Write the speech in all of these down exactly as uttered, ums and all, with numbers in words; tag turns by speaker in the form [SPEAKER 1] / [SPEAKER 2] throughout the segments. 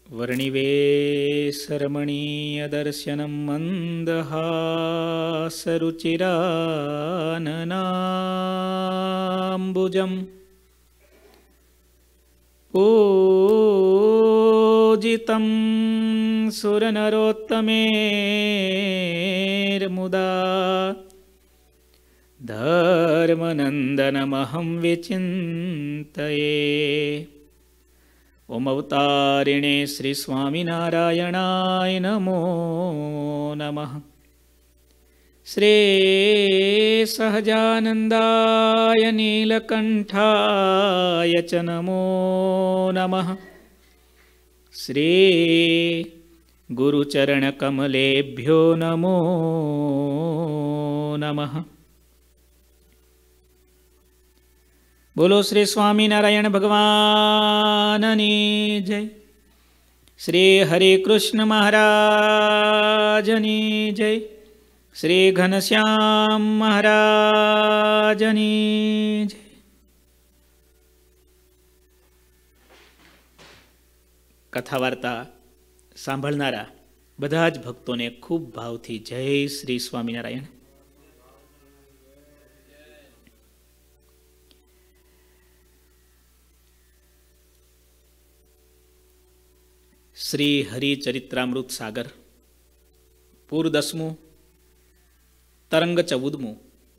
[SPEAKER 1] વર્ણિવેશરમણીયદર્શनं મन्दહાસરુचिराननाम्बुजं पूजितं सुरनरोत्तमेर्मुदा धर्मनन्दनमहं विचिन्तये। ओम अवतारिणे श्री स्वामिनारायणाय नमो नमः। श्री सहजानन्दाय नीलकण्ठाय च नमो नमः। श्री गुरुचरणकमलेभ्यो नमो नमः। बोलो श्री स्वामीनारायण भगवाननी जय। श्री हरे कृष्ण महाराजनी जय। श्री घनश्याम महाराजनी जय। कथा वार्ता सांभळनारा बधा ज भक्तोने खूब भावथी जय श्री स्वामीनारायण। श्री हरिचरित्रामृत सागर पूर दसमु तरंग चौदमु।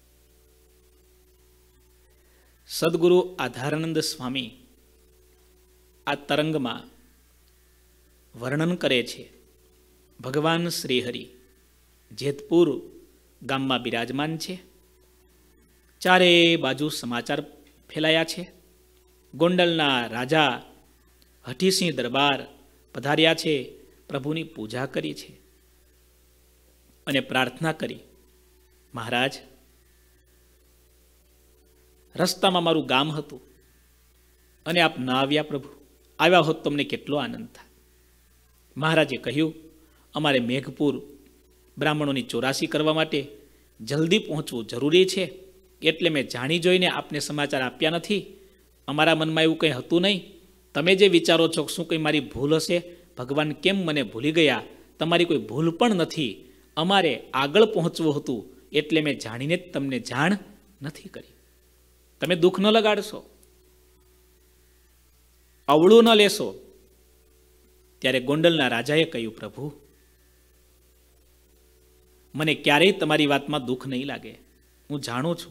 [SPEAKER 1] सद्गुरु आधारानंद स्वामी आ तरंग में वर्णन करे छे। भगवान श्रीहरि जेतपुर गाम में बिराजमान छे। चारे बाजू समाचार फैलाया छे। गोंडलना राजा हठीसिंह दरबार पधार्या छे। प्रभुनी पूजा करी छे अने प्रार्थना करी, महाराज रस्ता में मारू गाम हतुं अने आप न आव्या प्रभु, आव्या होत तमने केटलो आनंद था। महाराजे कह्युं अमारे मेघपुर ब्राह्मणोनी चौरासी करवा माटे जल्दी पहोंचवुं जरूरी छे, एटले मैं जाणी जोईने आपने समाचार आप्या नथी। अमारा मनमा एवुं कंई हतुं नहीं। तमे जे विचारो छो शुं कंई मारी भूल हशे? भगवान केम मने भूली गया? तमारी कोई भूल पण नथी। अमारे आगळ पहोंचवुं हतुं एटले मैं जाणीने ज तमने जाण नथी करी। तमे दुख न लगाड़शो, अवळुं न लेशो। त्यारे गोंडलना राजाए कह्युं, प्रभु मने क्यारेय तमारी वातमां दुख नहीं लागे। हूँ जाणुं छुं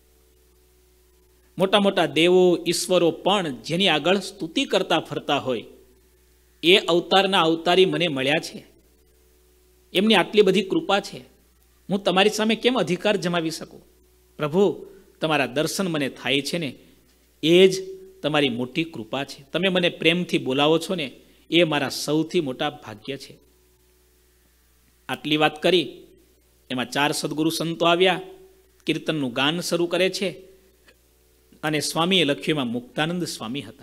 [SPEAKER 1] मोटा मोटा देवो ईश्वरो पण जेनी आगळ स्तुति करता फरता होय ए अवतारना अवतारी मने मळ्या छे। एमनी आटली बधी कृपा छे, हूँ तमारी सामे केम अधिकार जमावी सकूं? प्रभु तमारा दर्शन मने थाय छे ने ए ज तमारी मोटी कृपा छे। तमे मने प्रेमथी बोलावो छो ने ए मारा सौथी मोटा भाग्य छे। आटली वात करी एमां चार सद्गुरु संतो आव्या, कीर्तननुं गान शरू करे छे अने स्वामीए लख्युं एमां मुक्तानंद स्वामी हता।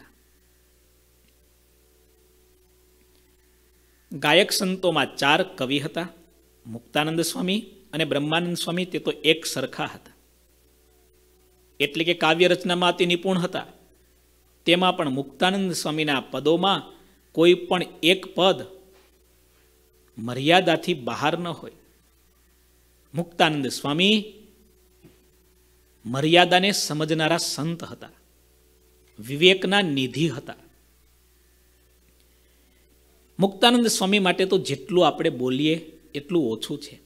[SPEAKER 1] गायक संतो में चार कवि हता, मुक्तानंद स्वामी अने ब्रह्मानंद स्वामी ते तो एक सरखा हता। एटले के काव्य रचना में अति निपुण हता। तेमां पण मुक्तानंद स्वामीना पदोमां कोई पण एक पद मर्यादाथी बहार न होय। मुक्तानंद स्वामी मर्यादाने समजनारा संत हता, विवेकना निधि हता। मुक्तानंद स्वामी माटे तो जेटલું આપણે બોલીએ એટલું ઓછું છે।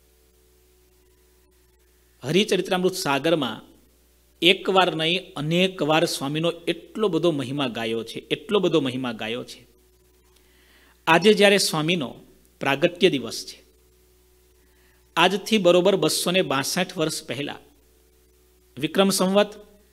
[SPEAKER 1] હરિચરિત્રામૃત સાગરમાં એક વાર નહીં અનેક વાર સ્વામીનો એટલો બધો મહિમા ગાયો છે, એટલો બધો મહિમા ગાયો છે। આજે જ્યારે સ્વામીનો પ્રાગટ્ય દિવસ છે, આજથી બરોબર બસો ને બાસઠ વર્ષ પહેલા વિક્રમ સંવત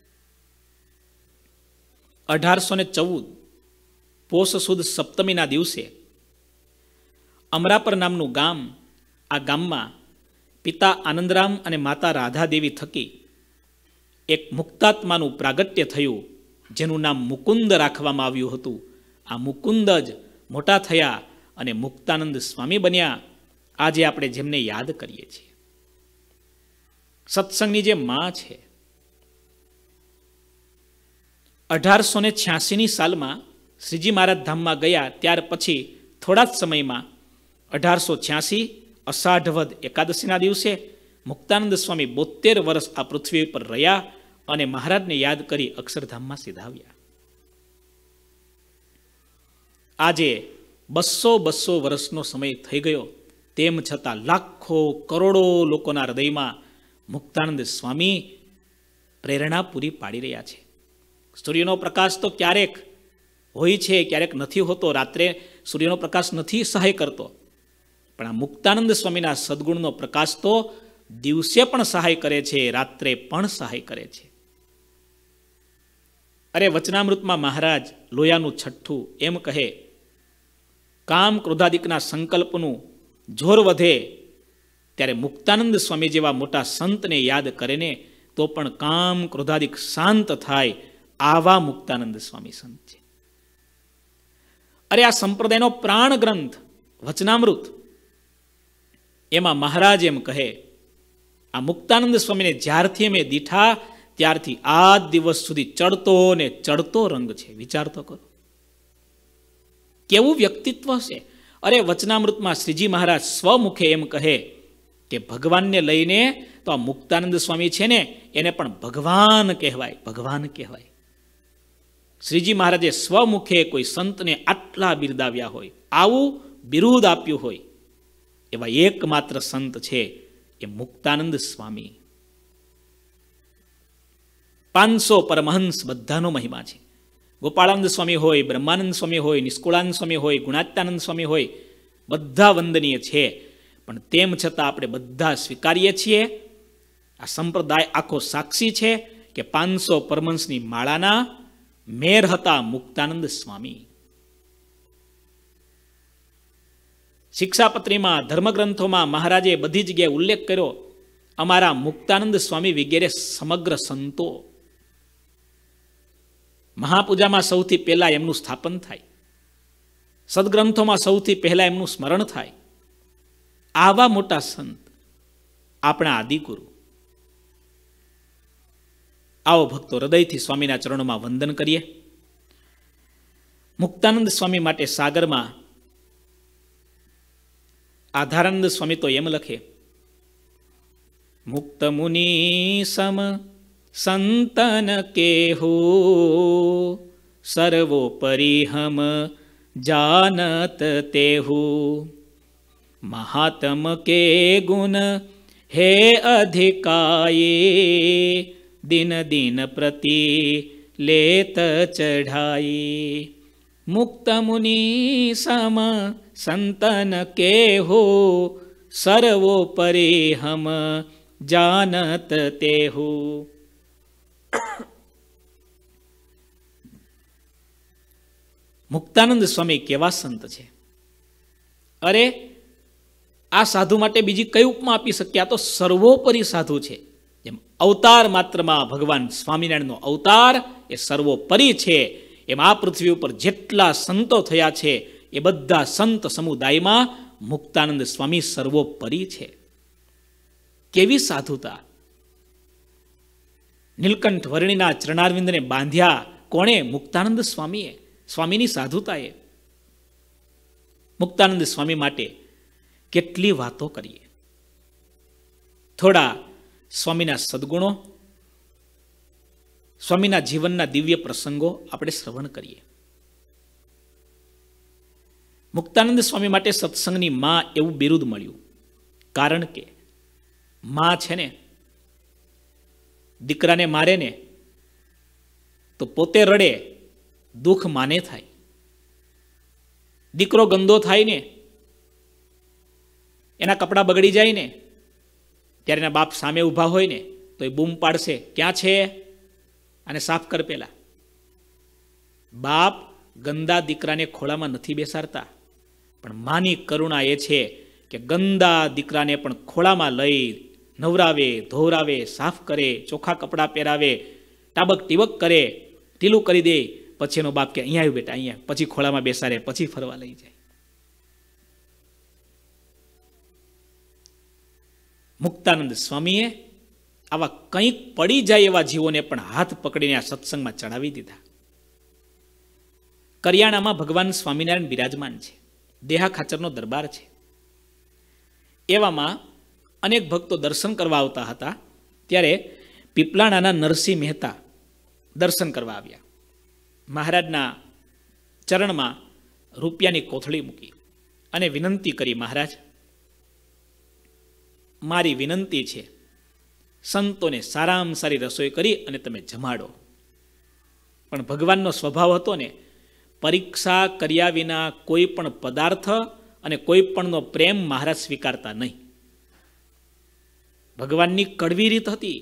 [SPEAKER 1] અઢારસો ને ચૌદ પોષ સુદ સપ્તમીના દિવસે અમરાપર નામનું ગામ, આ ગામમાં પિતા આનંદરામ અને માતા રાધાદેવી થકી એક મુક્તાત્માનું પ્રાગટ્ય થયું, જેનું નામ મુકુંદ રાખવામાં આવ્યું હતું। આ મુકુંદ જ મોટા થયા અને મુક્તાનંદ સ્વામી બન્યા। આજે આપણે જેમને યાદ કરીએ છીએ, સત્સંગની જે માં છે। અઢારસો ને છ્યાસીની સાલમાં શ્રીજી મહારાજ ધામમાં ગયા ત્યાર પછી થોડા જ સમયમાં અઢારસો છ્યાસી અષાઢવદ એકાદશીના દિવસે મુક્તાનંદ સ્વામી બોતેર વર્ષ આ પૃથ્વી પર રહ્યા અને મહારાજને યાદ કરી અક્ષરધામમાં સિધાવ્યા. આજે બસો બસો વર્ષનો સમય થઈ ગયો, તેમ છતાં લાખો કરોડો લોકોના હૃદયમાં મુક્તાનંદ સ્વામી પ્રેરણા પૂરી પાડી રહ્યા છે. સૂર્યનો પ્રકાશ તો ક્યારેક હોય છે, ક્યારેક નથી હોતો. રાત્રે સૂર્યનો પ્રકાશ નથી સહાય કરતો, પણ આ મુક્તાનંદ સ્વામીના સદગુણનો પ્રકાશ તો દિવસે પણ સહાય કરે છે, રાત્રે પણ સહાય કરે છે. અરે વચનામૃતમાં મહારાજ લોયાનું છઠ્ઠું એમ કહે, કામ ક્રોધાદિકના સંકલ્પનું જોર વધે ત્યારે મુક્તાનંદ સ્વામી જેવા મોટા સંતને યાદ કરે ને તો પણ કામ ક્રોધાદિક શાંત થાય. આવા મુક્તાનંદ સ્વામી સંત છે. અરે આ સંપ્રદાયનો પ્રાણ ગ્રંથ વચનામૃત, એમાં મહારાજ એમ કહે, આ મુક્તાનંદ સ્વામીને જ્યારથી અમે દીઠા ત્યારથી આ દિવસ સુધી ચડતો ને ચડતો રંગ છે. વિચાર તો કરો કેવું વ્યક્તિત્વ છે. અરે વચનામૃતમાં શ્રીજી મહારાજ સ્વમુખે એમ કહે કે ભગવાનને લઈને તો આ મુક્તાનંદ સ્વામી છે ને એને પણ ભગવાન કહેવાય, ભગવાન કહેવાય. શ્રીજી મહારાજે સ્વમુખે કોઈ સંતને આટલા બિરદાવ્યા હોય, આવું બિરુદ આપ્યું હોય, એવા એકમાત્ર સંત છે એ મુક્તાનંદ સ્વામી. પાંચસો પરમહંસ બધાનો મહિમા છે. ગોપાળાનંદ સ્વામી હોય, બ્રહ્માનંદ સ્વામી હોય, નિષ્કુળાનંદ સ્વામી હોય, ગુણાત્યાનંદ સ્વામી હોય, બધા વંદનીય છે. પણ તેમ છતાં આપણે બધા સ્વીકારીએ છીએ. આ સંપ્રદાય આખો સાક્ષી છે કે પાંચસો પરમહંસની માળાના મેર હતા મુક્તાનંદ સ્વામી. શિક્ષાપત્રીમાં, ધર્મગ્રંથોમાં મહારાજે બધી જગ્યાએ ઉલ્લેખ કર્યો, અમારા મુક્તાનંદ સ્વામી વગેરે સમગ્ર સંતો. મહાપૂજામાં સૌથી પહેલા એમનું સ્થાપન થાય, સદગ્રંથોમાં સૌથી પહેલા એમનું સ્મરણ થાય. આવા મોટા સંત આપણા આદિગુરુ. આવો ભક્તો હૃદયથી સ્વામીના ચરણોમાં વંદન કરીએ. મુક્તાનંદ સ્વામી માટે સાગરમાં આધારાનંદ સ્વામી તો એમ લખે, મુક્ત મુનિ સમ સંતન કેહુ સર્વોપરી હમ જાનત તેહુ મહાત્મ કે ગુણ હે અધિકાયે દિન દિન પ્રતિ લેત ચઢાઈ. મુક્ત મુનિ સમ સંતન કેહો સર્વોપરી હમ જાનત તેહુ. મુક્તાનંદ સ્વામી કેવા સંત છે. અરે આ સાધુ માટે બીજી કઈ ઉપમા આપી શક્યા? તો સર્વોપરી સાધુ છે. જેમ અવતાર માત્રમાં ભગવાન સ્વામિનારાયણનો અવતાર એ સર્વોપરી છે, એમ આ પૃથ્વી ઉપર જેટલા સંતો થયા છે એ બધા સંત સમુદાયમાં મુક્તાનંદ સ્વામી સર્વોપરી છે. કેવી સાધુતા! નીલકંઠ વર્ણિના ચરણારવિંદને બાંધ્યા કોણે? મુક્તાનંદ સ્વામીએ. સ્વામીની સાધુતાએ. મુક્તાનંદ સ્વામી માટે કેટલી વાતો કરીએ. થોડા સ્વામીના સદગુણો, સ્વામીના જીવનના દિવ્ય પ્રસંગો આપણે શ્રવણ કરીએ. મુક્તાનંદ સ્વામી માટે સત્સંગની માં એવું બિરુદ મળ્યું. કારણ કે માં છે ને, દીકરાને મારે ને તો પોતે રડે, દુઃખ માને થાય. દીકરો ગંદો થાય ને, એના કપડાં બગડી જાય ને, ત્યારે એના બાપ સામે ઊભા હોય ને તો એ બૂમ પાડશે, ક્યાં છે અને સાફ કર પેલા. બાપ ગંદા દીકરાને ખોળામાં નથી બેસાડતા, પણ માની કરુણા એ છે કે ગંદા દીકરાને પણ ખોળામાં લઈ નવરાવે, ધોવરાવે, સાફ કરે, ચોખ્ખા કપડાં પહેરાવે, ટાબક ટીબક કરે, ઢીલું કરી દે. પછી એનો બાપ કે અહીંયા આવ્યું બેટા, અહીંયા, પછી ખોળામાં બેસાડે, પછી ફરવા લઈ જાય. મુક્તાનંદ સ્વામીએ આવા કંઈક પડી જાય એવા જીવોને પણ હાથ પકડીને આ સત્સંગમાં ચડાવી દીધા. કરિયાણામાં ભગવાન સ્વામિનારાયણ બિરાજમાન છે, દેહા ખાચરનો દરબાર છે. એવામાં અનેક ભક્તો દર્શન કરવા આવતા હતા. ત્યારે પીપલાણાના નરસિંહ મહેતા દર્શન કરવા આવ્યા. મહારાજના ચરણમાં રૂપિયાની કોથળી મૂકી અને વિનંતી કરી, મહારાજ, મારી વિનંતી છે, સંતોને સારામાં સારી રસોઈ કરી અને તમે જમાડો. પણ ભગવાનનો સ્વભાવ હતો ને, પરીક્ષા કર્યા વિના કોઈ પણ પદાર્થ અને કોઈ પણનો પ્રેમ મહારાજ સ્વીકારતા નહીં. ભગવાનની કડવી રીત હતી.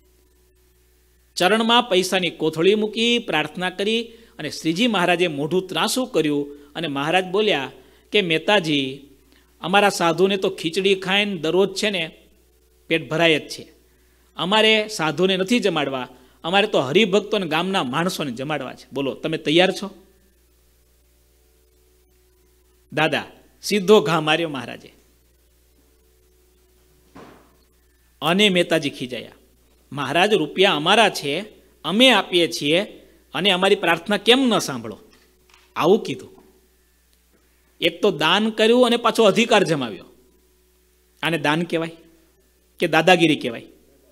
[SPEAKER 1] ચરણમાં પૈસાની કોથળી મૂકી, પ્રાર્થના કરી અને શ્રીજી મહારાજે મોઢું ત્રાસું કર્યું અને મહારાજ બોલ્યા કે મહેતાજી, અમારા સાધુને તો ખીચડી ખાઈને દરરોજ છે ને પેટ ભરાય જ છે. અમારે સાધુને નથી જમાડવા, અમારે તો હરિભક્તોને ગામના માણસોને જમાડવા છે. બોલો, તમે તૈયાર છો? દાદા સીધો ઘા માર્યો મહારાજે. અને મહેતાજી ખીજાયા, મહારાજ, રૂપિયા અમારા છે, અમે આપીએ છીએ અને અમારી પ્રાર્થના કેમ ન સાંભળો? આવું કીધું. એક તો દાન કર્યું અને પાછો અધિકાર જમાવ્યો. આને દાન કહેવાય કે દાદાગીરી કહેવાય?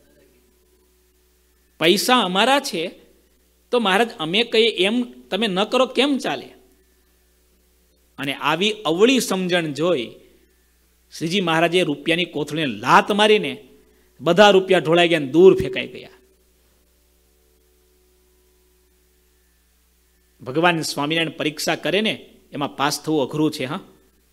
[SPEAKER 1] પૈસા અમારા છે તો મહારાજ અમે કહીએ એમ તમે ન કરો કેમ ચાલે? અને આવી અવળી સમજણ જોઈ શ્રીજી મહારાજે રૂપિયાની કોથળીને લાત મારીને બધા રૂપિયા ઢોળાઈ ગયા, દૂર ફેંકાઈ ગયા. ભગવાન સ્વામિનારાયણ પરીક્ષા કરે ને એમાં પાસ થવું અઘરું છે. હા,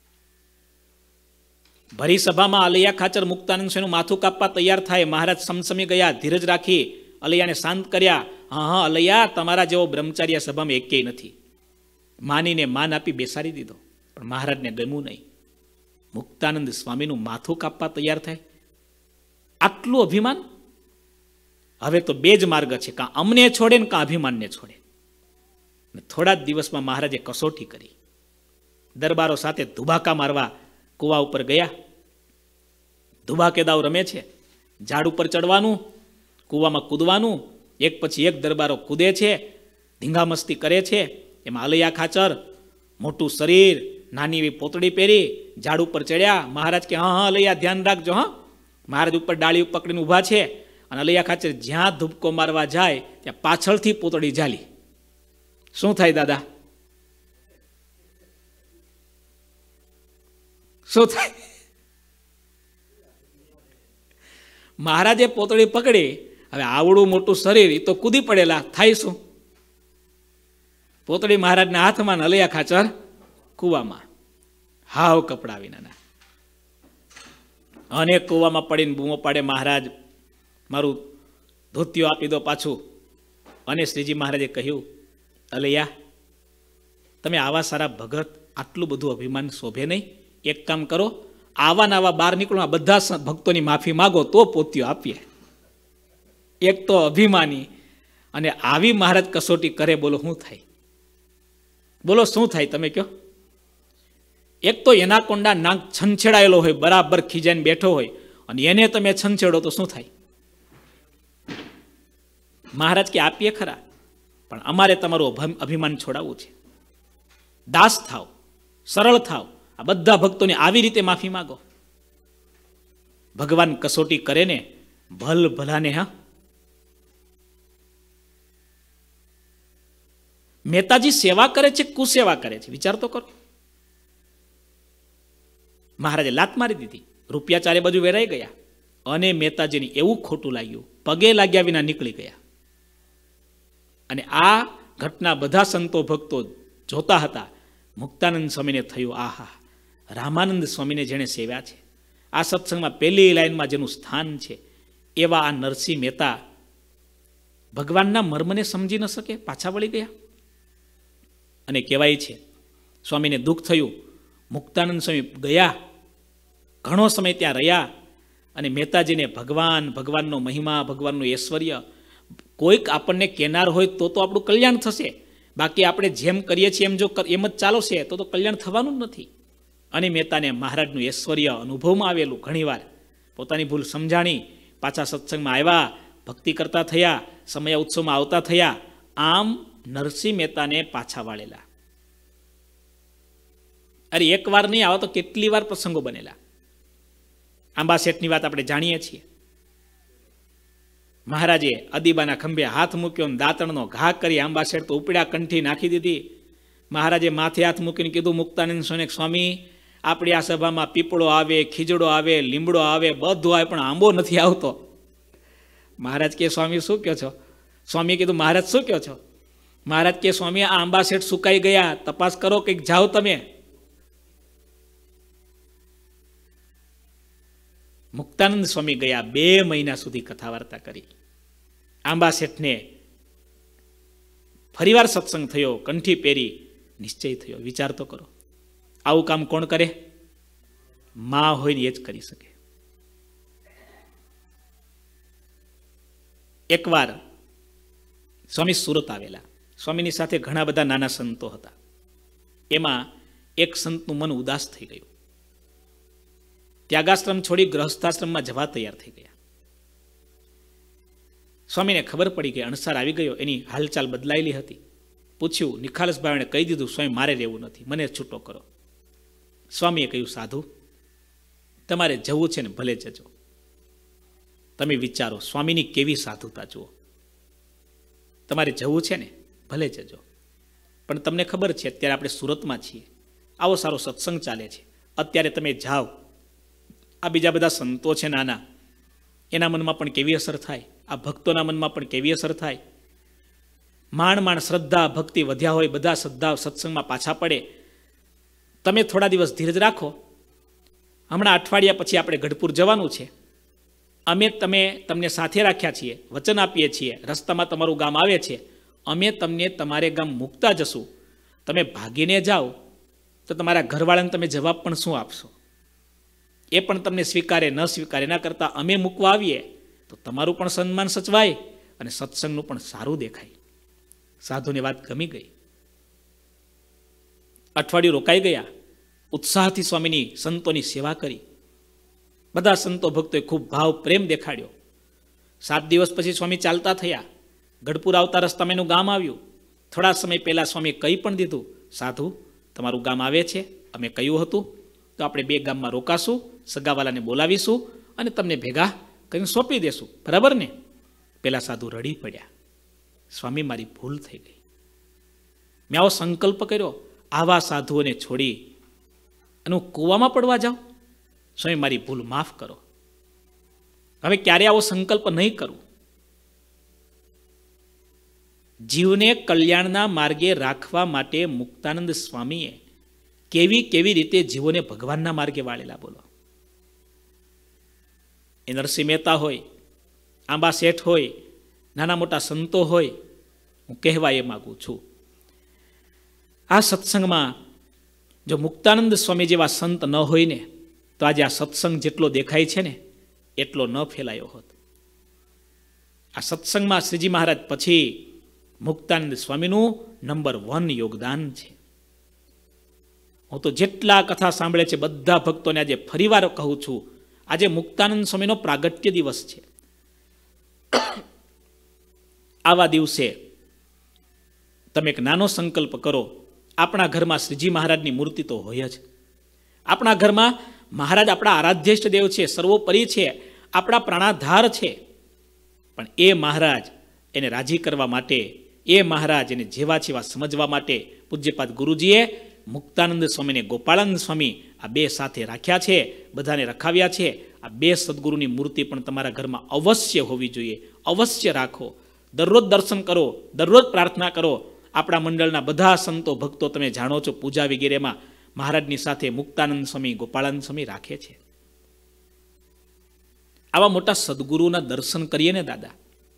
[SPEAKER 1] ભરી સભામાં અલૈયા ખાચર મુક્તાનંદ સ્વામીનું માથું કાપવા તૈયાર થાય. મહારાજ સમસમી ગયા, ધીરજ રાખી અલૈયાને શાંત કર્યા. હા હા અલૈયા, તમારા જેવો બ્રહ્મચારી આ સભામાં એકેય નથી. માનીને માન આપી બેસાડી દીધો. પણ મહારાજને ગમ્યું નહીં. મુક્તાનંદ સ્વામીનું માથું કાપવા તૈયાર થાય, આટલું અભિમાન. હવે તો બે જ માર્ગ છે, કાં અમને છોડે ને કાં અભિમાનને છોડે. થોડા જ દિવસમાં મહારાજે કસોટી કરી. દરબારો સાથે ધુબાકા મારવા કુવા ઉપર ગયા. ધુબાકેદાવ રમે છે, ઝાડ ઉપર ચડવાનું, કૂવામાં કૂદવાનું, એક પછી એક દરબારો કૂદે છે, ધીંગામસ્તી કરે છે. એમાં અલૈયા ખાચર, મોટું શરીર, નાની એવી પોતળી પહેરી, ઝાડ ઉપર ચડ્યા. મહારાજ કે હા હા અલૈયા ધ્યાન રાખજો. હા, મહારાજ ઉપર ડાળી પકડીને ઊભા છે અને અલૈયા ખાચર જ્યાં ધુબકો મારવા જાય ત્યાં પાછળથી પોતળી ઝાલી. શું થાય દાદા? શું થાય? મહારાજે પોતળી પકડી. હવે આવડું મોટું શરીર, એ તો કૂદી પડેલા, થાય શું? પોતળી મહારાજના હાથમાં, અલૈયા ખાચર કૂવામાં, હાવ કપડા વિનાના. અને કૂવામાં પડીને બૂમો પાડે, મહારાજ મારું ધોતિયો આપી દો પાછું. અને શ્રીજી મહારાજે કહ્યું, અલૈયા, તમે આવા સારા ભગત, આટલું બધું અભિમાન શોભે નહીં. એક કામ કરો, આવા ને આવા બહાર નીકળો, બધા ભક્તોની માફી માગો તો પોતિયો આપીએ. એક તો અભિમાની અને આવી મહારાજ કસોટી કરે. બોલો શું થાય? બોલો શું થાય? તમે કહો. એક તો એના કોંડા નાક છંછેડાયેલો હોય, બરાબર ખીજાઈને બેઠો હોય, અને એને તમે છંછેડો તો શું થાય? મહારાજ કે આપીએ ખરા, પણ અમારે તમારું અભિમાન છોડાવવું છે. દાસ થાવ, સરળ થાવ, આ બધા ભક્તોને આવી રીતે માફી માગો. ભગવાન કસોટી કરે ને ભલ ભલાને. હા, મહેતાજી સેવા કરે છે, કુસેવા કરે છે, વિચાર તો કરો. મહારાજે લાત મારી દીધી, રૂપિયા ચારે બાજુ વેરાઈ ગયા. અને મહેતાજીને એવું ખોટું લાગ્યું, પગે લાગ્યા વિના નીકળી ગયા. અને આ ઘટના બધા સંતો ભક્તો જોતા હતા. મુક્તાનંદ સ્વામીને થયું, આહા, રામાનંદ સ્વામીને જેણે સેવ્યા છે, આ સત્સંગમાં પહેલી લાઈનમાં જેનું સ્થાન છે, એવા આ નરસિંહ મહેતા ભગવાનના મર્મને સમજી ન શકે, પાછા વળી ગયા. અને કહેવાય છે સ્વામીને દુઃખ થયું. મુક્તાનંદ સ્વામી ગયા, ઘણો સમય ત્યાં રહ્યા. અને મહેતાજીને ભગવાન, ભગવાનનો મહિમા, ભગવાનનું ઐશ્વર્ય કોઈક આપણને કેનાર હોય તો તો આપણું કલ્યાણ થશે. બાકી આપણે જેમ કરીએ છીએ એમ જો એમ જ ચાલશે તો તો કલ્યાણ થવાનું જ નથી. અને મહેતાને મહારાજનું ઐશ્વર્ય અનુભવમાં આવેલું. ઘણીવાર પોતાની ભૂલ સમજાણી, પાછા સત્સંગમાં આવ્યા, ભક્તિ કરતા થયા, સમય ઉત્સવમાં આવતા થયા. આમ નરસિંહ મહેતાને પાછા વાળેલા. અરે એક વાર નહીં, આવા તો કેટલી વાર પ્રસંગો બનેલા. આંબા શેઠની વાત આપણે જાણીએ છીએ. મહારાજે અદીબાના ખંભે હાથ મૂક્યો ને દાંતણનો ઘા કરી આંબા શેઠ તો ઉપડ્યા, કંઠી નાખી દીધી. મહારાજે માથે હાથ મૂકીને કીધું, મુક્તાનંદ સ્વામી, સ્વામી આપણી આ સભામાં પીપળો આવે, ખીજડો આવે, લીમડો આવે, બધું આવે, પણ આંબો નથી આવતો. મહારાજ કે સ્વામી શું કહો છો? સ્વામી કીધું, મહારાજ શું કહો છો? મહારાજ કે સ્વામી આ આંબા શેઠ સુકાઈ ગયા, તપાસ કરો, કંઈક જાઓ તમે. મુક્તાનંદ સ્વામી ગયા, બે મહિના સુધી કથા વાર્તા કરી. આંબા શેઠને ફરીવાર સત્સંગ થયો, કંઠી પહેરી, નિશ્ચય થયો. વિચાર તો કરો, આવું કામ કોણ કરે? માં હોય ને એ જ કરી શકે. એકવાર સ્વામી સુરત આવેલા. સ્વામીની સાથે ઘણા બધા નાના સંતો હતા. એમાં એક સંતનું મન ઉદાસ થઈ ગયું. ત્યાગાશ્રમ છોડી ગૃહસ્થાશ્રમમાં જવા તૈયાર થઈ ગયા. સ્વામીને ખબર પડી કે અણસાર આવી ગયો, એની હાલચાલ બદલાયેલી હતી. પૂછ્યું, નિખાલસભાઈને કહી દીધું, સ્વામી મારે રહેવું નથી, મને છૂટો કરો. સ્વામીએ કહ્યું, સાધુ તમારે જવું છે ને ભલે જજો. તમે વિચારો, સ્વામીની કેવી સાધુતા જુઓ. તમારે જવું છે ને ભલે જજો, પણ તમને ખબર છે અત્યારે આપણે સુરતમાં છીએ, આવો સારો સત્સંગ ચાલે છે, અત્યારે તમે જાઓ, આ બીજા બધા સંતો છે નાના, એના મનમાં પણ કેવી અસર થાય, આ ભક્તોના મનમાં પણ કેવી અસર થાય. માણ માણ શ્રદ્ધા ભક્તિ વધ્યા હોય, બધા શ્રદ્ધા સત્સંગમાં પાછા પડે. તમે થોડા દિવસ ધીરજ રાખો, હમણાં અઠવાડિયા પછી આપણે ગઢપુર જવાનું છે. અમે તમે તમને સાથે રાખ્યા છીએ, વચન આપીએ છીએ, રસ્તામાં તમારું ગામ આવે છે, અમે તમને તમારે ગામ મૂકતા જશું. તમે ભાગીને જાઓ તો તમારા ઘરવાળાને તમે જવાબ પણ શું આપશો? એ પણ તમને સ્વીકારે ન સ્વીકારે, એના કરતાં અમે મૂકવા આવીએ તો તમારું પણ સન્માન સચવાય અને સત્સંગનું પણ સારું દેખાય. સાધુને વાત ગમી ગઈ. અઠવાડિયું રોકાઈ ગયા. ઉત્સાહથી સ્વામીની સંતોની સેવા કરી. બધા સંતો ભક્તોએ ખૂબ ભાવ પ્રેમ દેખાડ્યો. સાત દિવસ પછી સ્વામી ચાલતા થયા. ગઢપુર આવતા રસ્તામાં એનું ગામ આવ્યું. થોડા સમય પહેલાં સ્વામીએ કહી પણ દીધું, સાધુ તમારું ગામ આવે છે, અમે કહ્યું હતું તો આપણે બે ગામમાં રોકાશું, સગાવાલાને બોલાવીશું અને તમને ભેગા કરીને સોંપી દેશું, બરાબર ને? પેલા સાધુ રડી પડ્યા. સ્વામી મારી ભૂલ થઈ ગઈ, મેં આવો સંકલ્પ કર્યો, આવા સાધુઓને છોડી અને હું કૂવામાં પડવા જાઉં? સ્વામી મારી ભૂલ માફ કરો, હવે ક્યારે આવો સંકલ્પ નહીં કરું. જીવને કલ્યાણના માર્ગે રાખવા માટે મુક્તાનંદ સ્વામીએ કેવી કેવી રીતે જીવોને ભગવાનના માર્ગે વાળેલા, બોલો. એ નરસિંહ મહેતા હોય, આંબા શેઠ હોય, નાના મોટા સંતો હોય, હું કહેવા એ માગું છું, આ સત્સંગમાં જો મુક્તાનંદ સ્વામી જેવા સંત ન હોય ને તો આજે આ સત્સંગ જેટલો દેખાય છે ને એટલો ન ફેલાયો હોત. આ સત્સંગમાં શ્રીજી મહારાજ પછી મુક્તાનંદ સ્વામીનું નંબર વન યોગદાન છે. હું તો જેટલા કથા સાંભળે છે બધા ભક્તોને આજે ફરીવાર કહું છું, આજે મુક્તાનંદ સ્વામીનો પ્રાગટ્ય દિવસ છે. આવા દિવસે તમે એક નાનો સંકલ્પ કરો. આપણા ઘરમાં શ્રીજી મહારાજની મૂર્તિ તો હોય જ. આપણા ઘરમાં મહારાજ આપણા આરાધ્યષ્ટ દેવ છે, સર્વોપરી છે, આપણા પ્રાણાધાર છે. પણ એ મહારાજ એને રાજી કરવા માટે, એ મહારાજ એને જેવા જેવા સમજવા માટે પૂજ્યપાદ ગુરુજીએ મુક્તાનંદ સ્વામીને ગોપાળાનંદ સ્વામી આ બે સાથે રાખ્યા છે, બધાને રખાવ્યા છે. આ બે સદગુરુની મૂર્તિ પણ તમારા ઘરમાં અવશ્ય હોવી જોઈએ, અવશ્ય રાખો. દરરોજ દર્શન કરો, દરરોજ પ્રાર્થના કરો. આપણા મંડળના બધા સંતો ભક્તો તમે જાણો છો, પૂજા વગેરેમાં મહારાજની સાથે મુક્તાનંદ સ્વામી, ગોપાળાનંદ સ્વામી રાખે છે. આવા મોટા સદગુરુના દર્શન કરીએ ને દાદા.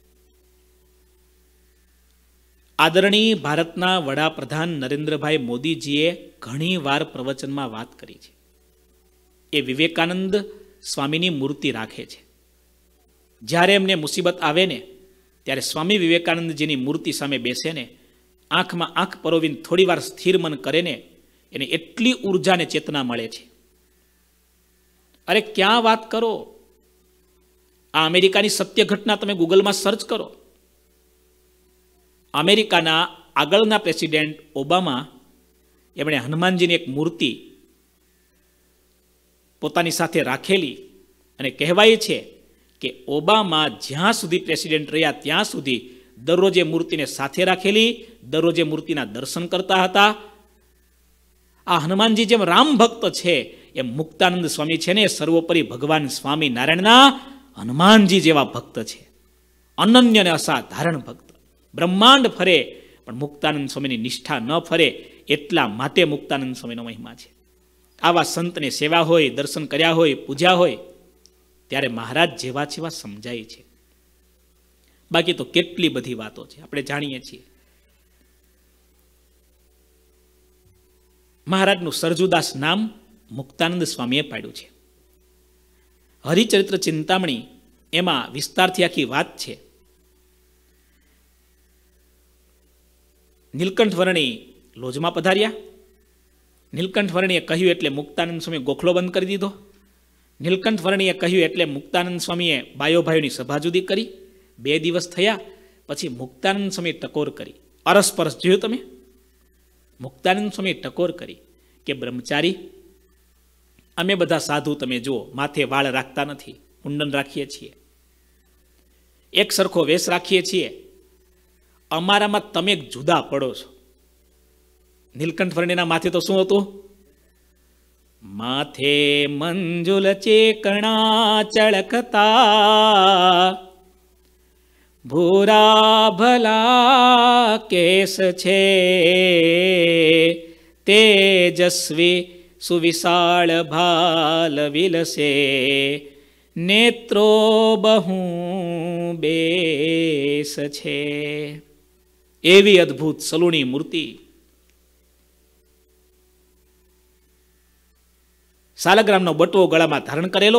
[SPEAKER 1] આદરણીય ભારતના વડાપ્રધાન નરેન્દ્રભાઈ મોદીજીએ ઘણી વાર પ્રવચનમાં વાત કરી છે. એ વિવેકાનંદ સ્વામીની મૂર્તિ રાખે છે. જ્યારે એમને મુસીબત આવે ને ત્યારે સ્વામી વિવેકાનંદજીની મૂર્તિ સામે બેસે ને, આંખમાં આંખ પરોવીને થોડી વાર સ્થિર મન કરે ને, એને એટલી ઉર્જા ને ચેતના મળે છે. અરે ક્યાં વાત કરો! આ અમેરિકાની સત્ય ઘટના તમે ગૂગલમાં સર્ચ કરો. અમેરિકાના આગળના પ્રેસિડેન્ટ ઓબામા એમણે હનુમાનજીની એક મૂર્તિ પોતાની સાથે રાખેલી. અને કહેવાય છે કે ઓબામા જ્યાં સુધી પ્રેસિડેન્ટ રહ્યા ત્યાં સુધી દરરોજે મૂર્તિને સાથે રાખેલી, દરરોજે મૂર્તિના દર્શન કરતા હતા. આ હનુમાનજી જેમ રામ ભક્ત છે એમ મુક્તાનંદ સ્વામી છે ને સર્વોપરી ભગવાન સ્વામી નારાયણના હનુમાનજી જેવા ભક્ત છે. અનન્ય અને અસાધારણ ભક્ત. બ્રહ્માંડ ફરે પણ મુક્તાનંદ સ્વામીની નિષ્ઠા ન ફરે, એટલા માટે મુક્તાનંદ સ્વામીનો મહિમા છે. આવા સંતને સેવા હોય, દર્શન કર્યા હોય, પૂજ્યા હોય ત્યારે મહારાજ જેવા જેવા સમજાય છે. બાકી તો કેટલી બધી વાતો છે, આપણે જાણીએ છીએ. મહારાજનું સરજુદાસ નામ મુક્તાનંદ સ્વામીએ પાડ્યું છે. હરિચરિત્ર ચિંતામણી એમાં વિસ્તારથી આખી વાત છે. નીલકંઠ વર્ણી લોજમાં પધાર્યા. નીલકંઠ વર્ણીએ કહ્યું એટલે મુક્તાનંદ સ્વામી ગોખલો બંધ કરી દીધો. નીલકંઠ વર્ણીએ કહ્યું એટલે મુક્તાનંદ સ્વામીએ બાયો ભાઈઓની સભા જુદી કરી. બે દિવસ થયા પછી મુક્તાનંદ સ્વામીએ ટકોર કરી. અરસપરસ જોયું તમે? મુક્તાનંદ સ્વામીએ ટકોર કરી કે બ્રહ્મચારી, અમે બધા સાધુ તમે જુઓ માથે વાળ રાખતા નથી, મુંડન રાખીએ છીએ, એક સરખો વેશ રાખીએ છીએ, અમારામાં તમે જુદા પડો છો. નીલકંઠ વર્ણીના માથે તો શું હતું? માથે મંજુલ ચેકણા ચળકતા, ભૂરા ભલા કેસ છે, તેજસ્વી સુવિશાળ ભાલ વિલસે, નેત્રો બહુ બેસ છે. એવી અદ્ભુત સલુણી મૂર્તિ. સાલગ્રામનો બટવો ગળામાં ધારણ કરેલો,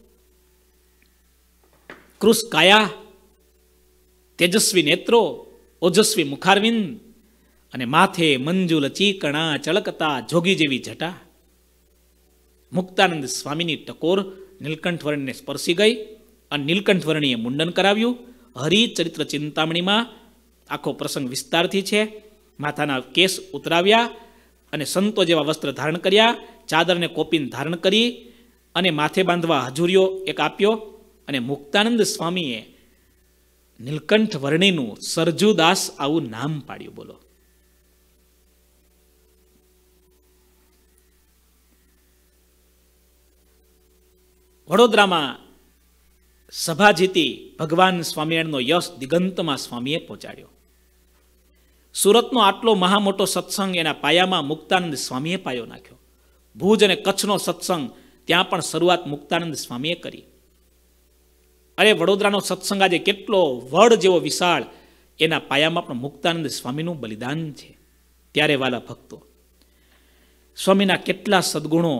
[SPEAKER 1] કૃશ કાયા, તેજસ્વી નેત્રો, ઓજસ્વી મુખારવિંદ અને માથે મંજુલ ચીકણા ચળકતા જોગી જેવી જટા. મુક્તાનંદ સ્વામીની ટકોર નીલકંઠ વર્ણીને સ્પર્શી ગઈ અને નીલકંઠ વર્ણીએ મુંડન કરાવ્યું. હરિચરિત્ર ચિંતામણીમાં આખો પ્રસંગ વિસ્તારથી છે. માથાના કેસ ઉતરાવ્યા અને સંતો જેવા વસ્ત્ર ધારણ કર્યા, ચાદરને કોપીને ધારણ કરી અને માથે બાંધવા હજુરિયો એક આપ્યો. અને મુક્તાનંદ સ્વામીએ નીલકંઠ વર્ણીનું સરજુદાસ આવું નામ પાડ્યું. બોલો, વડોદરામાં સભા જીતી ભગવાન સ્વામિનારાયણનો યશ દિગંતમાં સ્વામીએ પહોંચાડ્યો. સુરતનો આટલો મહા મોટો સત્સંગ એના પાયામાં મુક્તાનંદ સ્વામીએ પાયો નાખ્યો. ભુજ અને કચ્છનો સત્સંગ ત્યાં પણ શરૂઆત મુક્તાનંદ સ્વામીએ કરી. અરે વડોદરાનો સત્સંગ આજે કેટલો વડ જેવો વિશાળ, એના પાયામાં પણ મુક્તાનંદ સ્વામીનું બલિદાન છે. ત્યારે વાલા ભક્તો, સ્વામીના કેટલા સદગુણો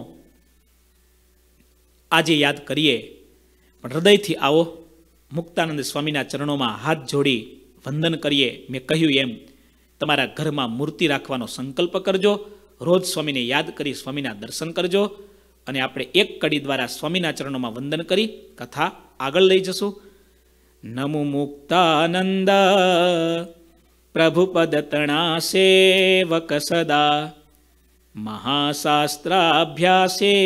[SPEAKER 1] આજે યાદ કરીએ, પણ હૃદયથી આવો મુક્તાનંદ સ્વામીના ચરણોમાં હાથ જોડી વંદન કરીએ. મેં કહ્યું એમ તમારા ઘરમાં મૂર્તિ રાખવાનો સંકલ્પ કરજો. રોજ સ્વામીને યાદ કરી સ્વામીના દર્શન કરજો. અને આપણે એક કડી દ્વારા સ્વામીના ચરણોમાં વંદન કરી કથા આગળ લઈ જશું. નમો મુક્તાનંદ પ્રભુપદ તણા સેવક સદા, મહાશાસ્ત્રાભ્યાસે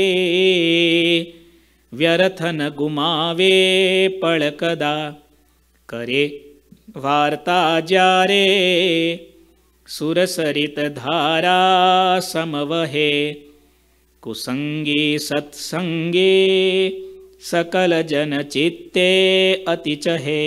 [SPEAKER 1] વ્યર્થ ન ગુમાવે પળકદા, કરે વાર્તા જ્યારે સુરસરિત ધારા સમવહે, કુસંગી સત્સંગી સકલ જન ચિત્તે અતિ ચહે.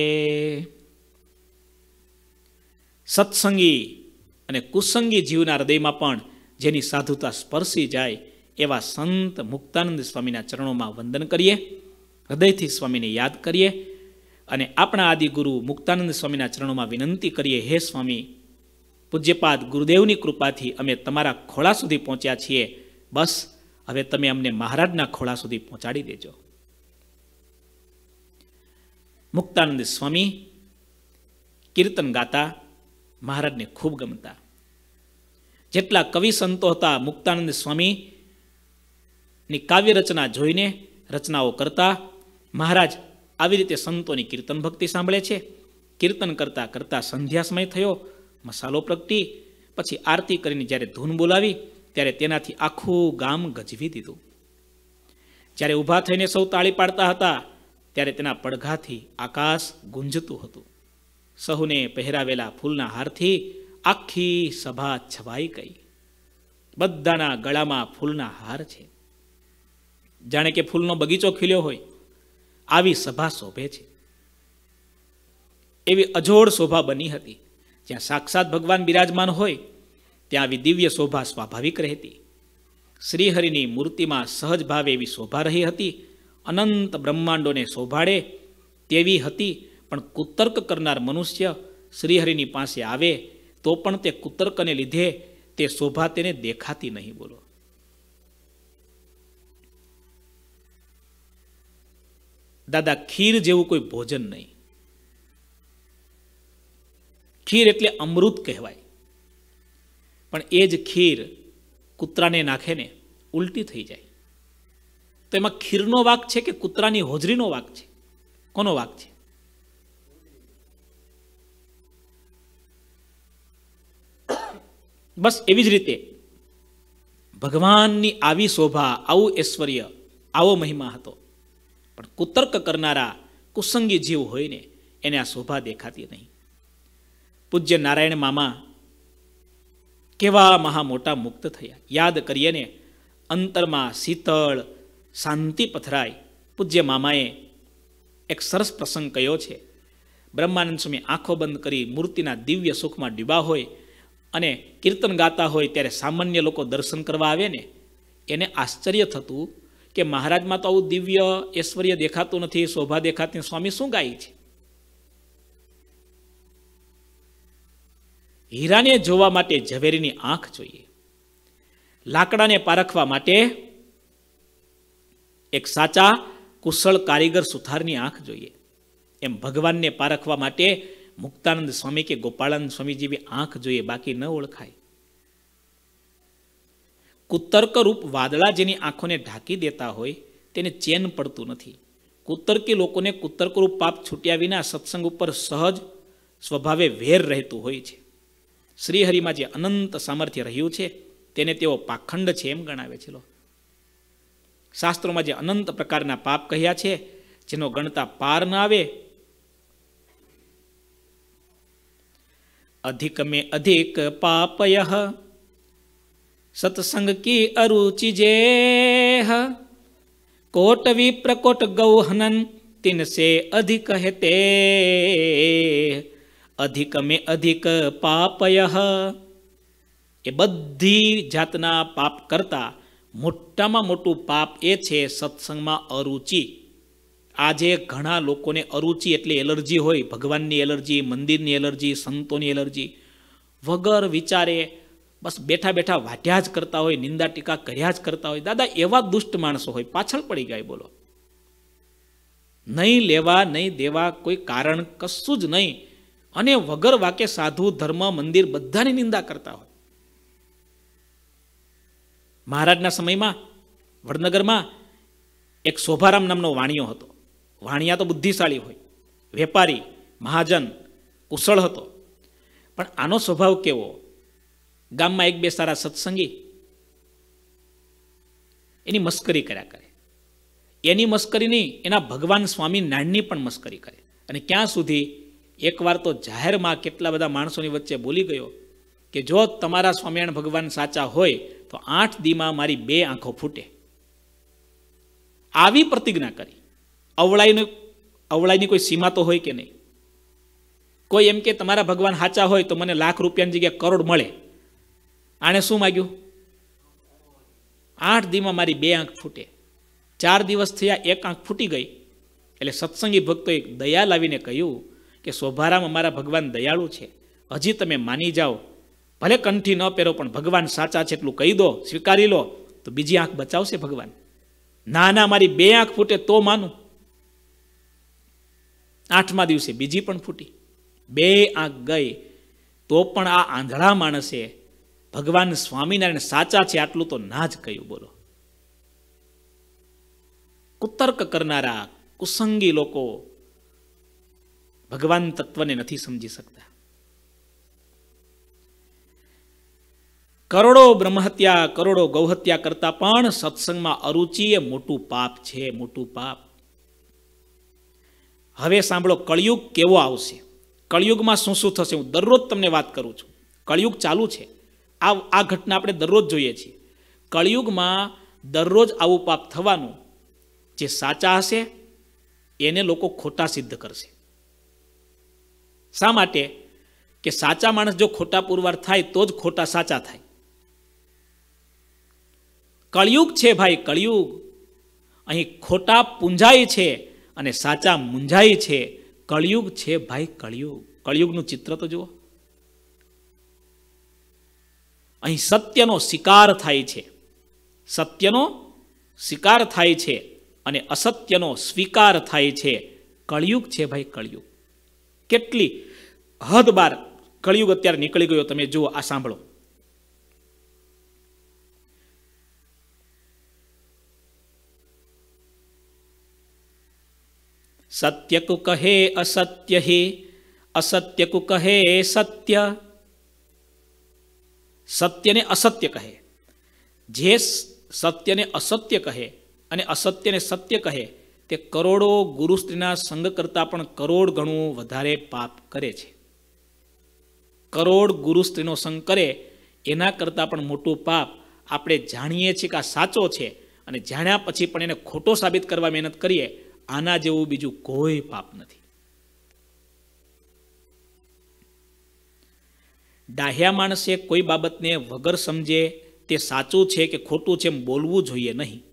[SPEAKER 1] સત્સંગી અને કુસંગી જીવના હૃદયમાં પણ જેની સાધુતા સ્પર્શી જાય એવા સંત મુક્તાનંદ સ્વામીના ચરણોમાં વંદન કરીએ, હૃદયથી સ્વામીને યાદ કરીએ અને આપણા આદિગુરુ મુક્તાનંદ સ્વામીના ચરણોમાં વિનંતી કરીએ, હે સ્વામી, પૂજ્યપાદ ગુરુદેવની કૃપાથી અમે તમારા ખોળા સુધી પહોંચ્યા છીએ. બસ હવે તમે અમને મહારાજના ખોળા સુધી પહોંચાડી દેજો. મુક્તાનંદ સ્વામી કીર્તન ગાતા, મહારાજને ખૂબ ગમતા. જેટલા કવિ સંતો હતા મુક્તાનંદ સ્વામીની કાવ્ય રચના જોઈને રચનાઓ કરતા. મહારાજ આવી રીતે સંતોની કીર્તન ભક્તિ સાંભળે છે. કીર્તન કરતા કરતા સંધ્યા સમય થયો, મસાલો પ્રગટી, પછી આરતી કરીને જ્યારે ધૂન બોલાવી ત્યારે તેનાથી આખું ગામ ગજવી દીધું. જ્યારે ઊભા થઈને સૌ તાળી પાડતા હતા ત્યારે તેના પડઘાથી આકાશ ગુંજતું હતું. સહુને પહેરાવેલા ફૂલના હારથી આખી સભા છવાઈ ગઈ. બધાના ગળામાં ફૂલના હાર છે. જાણે કે ફૂલનો બગીચો ખીલ્યો હોય આવી સભા શોભે છે. એવી અજોડ શોભા બની હતી. જ્યાં સાક્ષાત ભગવાન બિરાજમાન હોય ત્યાં આવી દિવ્ય શોભા સ્વાભાવિક રહેતી. શ્રીહરિની મૂર્તિમાં સહજ ભાવે એવી શોભા રહી હતી. અનંત બ્રહ્માંડોને શોભાડે તેવી હતી. પણ કુતર્ક કરનાર મનુષ્ય શ્રીહરિની પાસે આવે તો પણ તે કુતર્કને લીધે તે શોભા તેને દેખાતી નહીં. બોલો, દાદા ખીર જેવું કોઈ ભોજન નહીં. ખીર એટલે અમૃત કહેવાય, પણ એ જ ખીર કૂતરાને નાખે ને ઉલટી થઈ જાય. તો એમાં ખીરનો વાંક છે કે કૂતરાની હોજરીનો વાંક છે? કોનો વાંક છે? બસ એવી જ રીતે ભગવાનની આવી શોભા, આવું ઐશ્વર્ય, આવો મહિમા હતો. પણ કુતર્ક કરનારા કુસંગી જીવ હોય ને એને આ શોભા દેખાતી નહીં. પૂજ્ય નારાયણ મામા કેવા મહા મોટા મુક્ત થયા. યાદ કરીએ ને અંતરમાં શીતળ શાંતિ પથરાય. પૂજ્ય મામાએ એક સરસ પ્રસંગ કયો છે. બ્રહ્માનંદ સ્વામી આંખો બંધ કરી મૂર્તિના દિવ્ય સુખમાં ડૂબા હોય અને કીર્તન ગાતા હોય ત્યારે સામાન્ય લોકો દર્શન કરવા આવે ને એને આશ્ચર્ય થતું કે મહારાજમાં તો આવું દિવ્ય ઐશ્વર્ય દેખાતું નથી, શોભા દેખાતી, સ્વામી શું ગાય છે? હીરાને જોવા માટે ઝવેરીની આંખ જોઈએ, લાકડાને પારખવા માટે એક સાચા કુશળ કારીગર સુથારની આંખ જોઈએ. એમ ભગવાનને પારખવા માટે મુક્તાનંદ સ્વામી કે ગોપાળાનંદ સ્વામી જેવી આંખ જોઈએ, બાકી ન ઓળખાય. કુતર્ક રૂપ વાદળા જેની આંખોને ઢાંકી દેતા હોય તેને ચેન પડતું નથી. કુતર્કી લોકોને કુતર્ક રૂપ પાપ છૂટ્યા વિના સત્સંગ ઉપર સહજ સ્વભાવે વેર રહેતું હોય છે. શ્રીહરિમાં જે અનંત સામર્થ્ય રહ્યું છે તેને તેઓ પાખંડ છે એમ ગણાવે છે. શાસ્ત્રોમાં જે અનંત પ્રકારના પાપ કહ્યા છે જેનો ગણતા પાર ન આવે. અધિક મેં અધિક પાપય સત્સંગ કી અરુચિ જેહ કોટ વિપ્રકોટ ગૌહનન તિનસે અધિક હેતે અધિક મેં અધિક પાપય. એ બધી જાતના પાપ કરતા મોટામાં મોટું પાપ એ છે સત્સંગમાં અરુચિ. આજે ઘણા લોકોને અરુચિ એટલે એલર્જી હોય, ભગવાનની એલર્જી, મંદિરની એલર્જી, સંતોની એલર્જી. વગર વિચારે બસ બેઠા બેઠા વાઢ્યા જ કરતા હોય, નિંદા ટીકા કર્યા જ કરતા હોય. દાદા એવા દુષ્ટ માણસો હોય, પાછળ પડી ગયા. બોલો, નહીં લેવા નહીં દેવા, કોઈ કારણ કશું જ નહીં, અને વગર વાકે સાધુ, ધર્મ, મંદિર બધાની નિંદા કરતા હોય. મહારાજના સમયમાં વડનગરમાં એક શોભારામ નામનો વાણિયો હતો. વાણિયા તો બુદ્ધિશાળી હોય, વેપારી, મહાજન, કુશળ હતો. પણ આનો સ્વભાવ કેવો? ગામમાં એક બે સારા સત્સંગી એની મસ્કરી કર્યા કરે. એની મસ્કરી નહીં, એના ભગવાન સ્વામી નારાયણની પણ મસ્કરી કરે. અને ક્યાં સુધી, એકવાર તો જાહેરમાં કેટલા બધા માણસોની વચ્ચે બોલી ગયો કે જો તમારા સ્વામિનારાયણ ભગવાન સાચા હોય તો આઠ દીમાં મારી બે આંખો ફૂટે. આવી પ્રતિજ્ઞા કરી. અવળાઈનું અવળાઈની કોઈ સીમા તો હોય કે નહીં? કોઈ એમ કે તમારા ભગવાન સાચા હોય તો મને લાખ રૂપિયાની જગ્યાએ કરોડ મળે. આણે શું માગ્યું? આઠ દીમાં મારી બે આંખ ફૂટે. ચાર દિવસ થયા, એક આંખ ફૂટી ગઈ. એટલે સત્સંગી ભક્તોએ દયા લાવીને કહ્યું કે શોભારામ અમારા ભગવાન દયાળુ છે, હજી તમે માની જાઓ, ભલે કંઠી ન પહેરો પણ ભગવાન સાચા છે એટલું કહી દો, સ્વીકારી લો, તો બીજી આંખ બચાવશે ભગવાન. ના ના, મારી બે આંખ ફૂટે તો માનું. આઠમા દિવસે બીજી પણ ફૂટી, બે આંખ ગઈ. તો પણ આ આંધળા માણસે ભગવાન સ્વામિનારાયણ સાચા છે આટલું તો ના જ કહ્યું. બોલો, કુતર્ક કરનારા કુસંગી લોકો ભગવાન તત્વને નથી સમજી શકતા. કરોડો બ્રહ્મહત્યા, કરોડો ગૌહત્યા કરતા પણ સત્સંગમાં અરુચિ એ મોટું પાપ છે, મોટું પાપ. હવે સાંભળો, કળિયુગ કેવો આવશે, કળિયુગમાં શું શું થશે. હું દરરોજ તમને વાત કરું છું. કળિયુગ ચાલુ છે, આ આ ઘટના આપણે દરરોજ જોઈએ છીએ. કળિયુગમાં દરરોજ આવું પાપ થવાનું. જે સાચા હશે એને લોકો ખોટા સિદ્ધ કરશે. શા માટે? કે સાચા માણસ જો ખોટા પુરવાર થાય તો જ ખોટા સાચા થાય. કળિયુગ છે ભાઈ, કળિયુગ. અહીં ખોટા પૂંજાય છે અને સાચા મૂંઝાય છે. કળિયુગ છે ભાઈ, કળિયુગ. કળિયુગનું ચિત્ર તો જુઓ. અહીં સત્યનો શિકાર થાય છે, સત્યનો શિકાર થાય છે અને અસત્યનો સ્વીકાર થાય છે. કળિયુગ છે ભાઈ, કળિયુગ. કેટલી હદ બાર કળિયુગ અત્યારે નીકળી ગયો, તમે જુઓ. આ સાંભળો. સત્ય કુ કહે અસત્ય હે, અસત્ય કુ કહે સત્ય. સત્યને અસત્ય કહે. જે સત્યને અસત્ય કહે અને અસત્યને સત્ય કહે તે કરોડો ગુરુ સ્ત્રીના સંગ કરતાં પણ કરોડ ગણું વધારે પાપ કરે છે. કરોડ ગુરુ સ્ત્રીનો સંગ કરે એના કરતાં પણ મોટું પાપ આપણે જાણીએ છીએ કે આ સાચો છે અને જાણ્યા પછી પણ એને ખોટો સાબિત કરવા મહેનત કરીએ, આના જેવું બીજું કોઈ પાપ નથી. ડાહ્યા માણસે કોઈ બાબતને વગર સમજે તે સાચું છે કે ખોટું છે એમ બોલવું જોઈએ નહીં.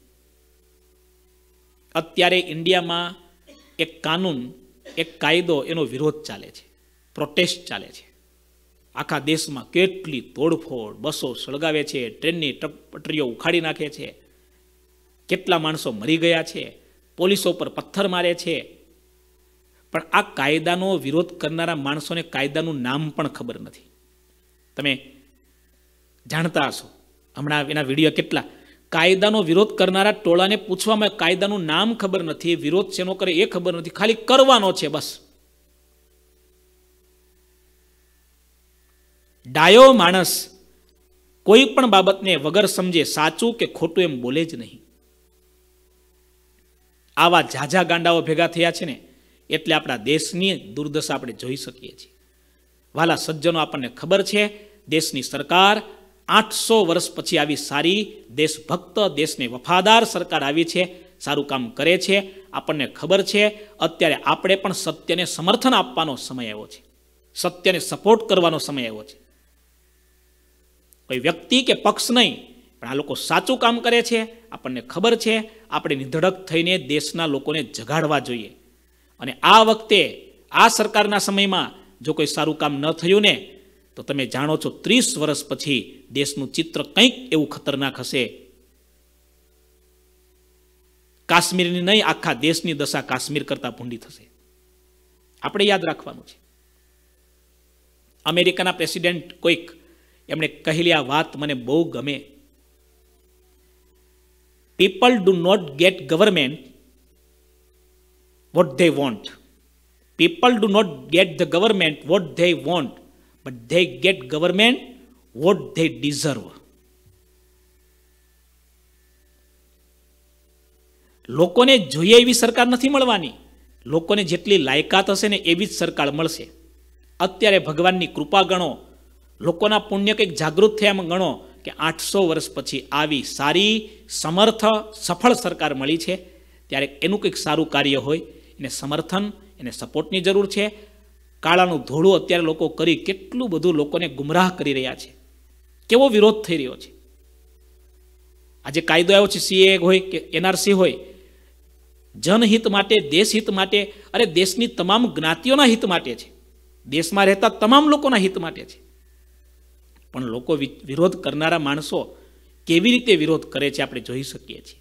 [SPEAKER 1] અત્યારે ઇન્ડિયામાં એક કાનૂન, એક કાયદો, એનો વિરોધ ચાલે છે, પ્રોટેસ્ટ ચાલે છે. આખા દેશમાં કેટલી તોડફોડ, બસો સળગાવે છે, ટ્રેનની પટરીઓ ઉખાડી નાખે છે, કેટલા માણસો મરી ગયા છે, પોલીસો પર પથ્થર મારે છે. પણ આ કાયદાનો વિરોધ કરનારા માણસોને કાયદાનું નામ પણ ખબર નથી. તમે જાણતા હશો, હમણાં એના વિડીયો કેટલા. કાયદાનો વિરોધ કરનારા ટોળાને પૂછવામાં કાયદાનું નામ ખબર નથી, વિરોધ શેનો કરે એ ખબર નથી, ખાલી કરવાનો છે બસ. ડાયો માણસ કોઈ પણ બાબતને વગર સમજે સાચું કે ખોટું એમ બોલે જ નહીં. આવા ઝાઝા ગાંડાઓ ભેગા થયા છે ને એટલે આપણા દેશની દુર્દશા આપણે જોઈ શકીએ છીએ. વાલા સજ્જનો, આપણને ખબર છે દેશની સરકાર આઠસો વર્ષ પછી આવી સારી દેશભક્ત, દેશને વફાદાર સરકાર આવી છે, સારું કામ કરે છે. આપણને ખબર છે અત્યારે આપણે પણ સત્યને સમર્થન આપવાનો સમય આવ્યો છે, સત્યને સપોર્ટ કરવાનો સમય આવ્યો છે. કોઈ વ્યક્તિ કે પક્ષ નહીં, પણ આ લોકો સાચું કામ કરે છે. આપણને ખબર છે, આપણે નિધડક થઈને દેશના લોકોને જગાડવા જોઈએ. અને આ વખતે આ સરકારના સમયમાં જો કોઈ સારું કામ ન થયું ને તો તમે જાણો છો ત્રીસ વર્ષ પછી દેશનું ચિત્ર કંઈક એવું ખતરનાક હશે. કાશ્મીરની નહીં, આખા દેશની દશા કાશ્મીર કરતા ભૂંડી થશે. આપણે યાદ રાખવાનું છે. અમેરિકાના પ્રેસિડેન્ટ કોઈક એમણે કહેલી આ વાત મને બહુ ગમે. People do not get government what they want. People do not get the government what they want, but they get government what they deserve. લોકોને જોઈએ એવી સરકાર નથી મળવાની, લોકોને જેટલી લાયકાત હશે ને એવી જ સરકાર મળશે. અત્યારે ભગવાનની કૃપા ગણો, લોકોના પુણ્ય કંઈક જાગૃત થયા એમ ગણો કે આઠસો વર્ષ પછી આવી સારી, સમર્થ, સફળ સરકાર મળી છે. ત્યારે એનું કંઈક સારું કાર્ય હોય, એને સમર્થન, એને સપોર્ટની જરૂર છે. કાળાનું ધોળું અત્યારે લોકો કરી કેટલું બધું લોકોને ગુમરાહ કરી રહ્યા છે, કેવો વિરોધ થઈ રહ્યો છે. આજે કાયદો આવ્યો છે, સીએ હોય કે એનઆરસી હોય, જનહિત માટે, દેશહિત માટે, અરે દેશની તમામ જ્ઞાતિઓના હિત માટે છે, દેશમાં રહેતા તમામ લોકોના હિત માટે છે. પણ લોકો વિરોધ કરનારા માણસો કેવી રીતે વિરોધ કરે છે આપણે જોઈ શકીએ છીએ.